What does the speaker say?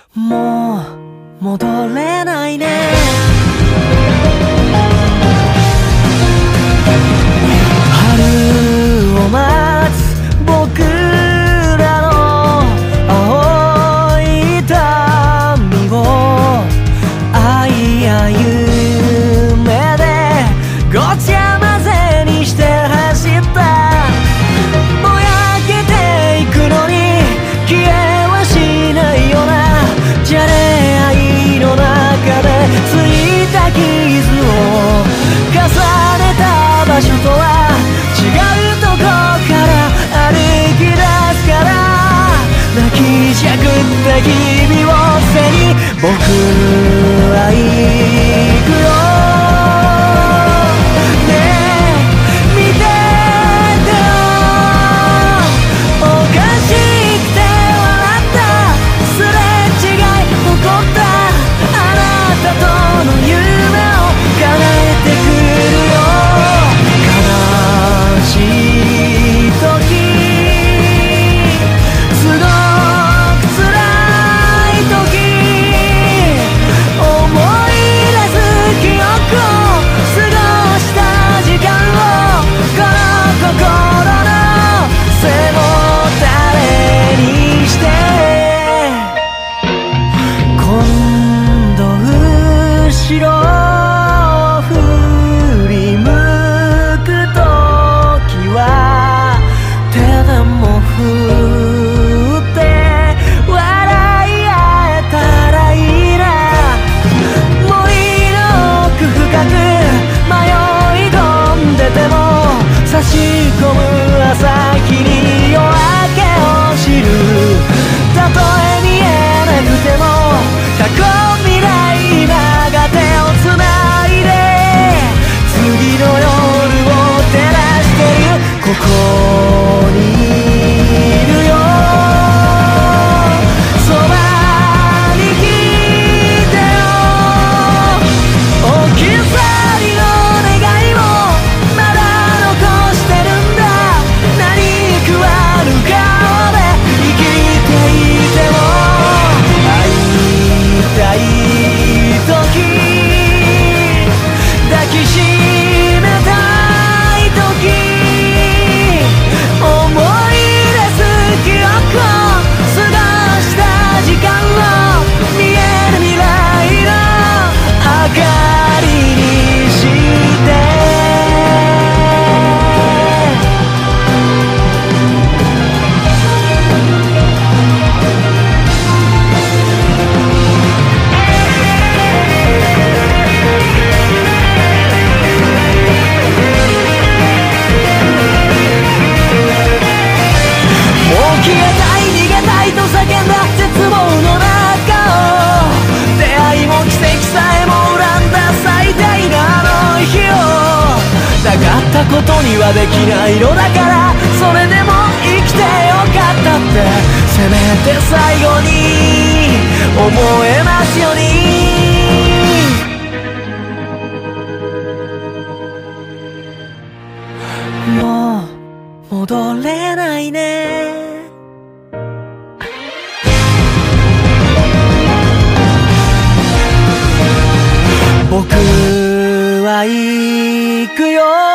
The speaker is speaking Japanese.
もう戻れないね。春を待つ僕らの青い瞳を愛や夢でごちゃ混ぜにして走った。ぼやけていくのに消えはしないようなじゃれ合いの中でついた傷を重ねた場所とは違うとこから歩き出すから。泣きじゃくった日々を背に僕は行くよ。ねえ見ててよ、おかしくて笑ったすれ違い起こったあなたとの夢を叶えてくるよ。悲しい時すごく辛い時思い出す記憶を過ごした時間をこの心の背もたれにして今度後ろを振り向く時は手でも振って笑い合えたらいいな。森の奥深く迷い込んでても差し込む朝日に夜明けを知る。たとえ見えなくても過去未来今が手をつないで次の夜を照らしてる。ここにいるよ、そばに来てよ。置き去りの願いをまだ残してるんだ。何食わぬ顔で生きていても会いたい時抱きしめたい時思い出す記憶を過ごした時間を見える未来の明かりにして消えたい逃げたいと叫んだ絶望の中を出会いも奇跡さえも恨んだ最大なあの日をたかったことにはできないのだからそれでも生きてよかったってせめて最後に思えますように。もう戻れないね。僕は行くよ。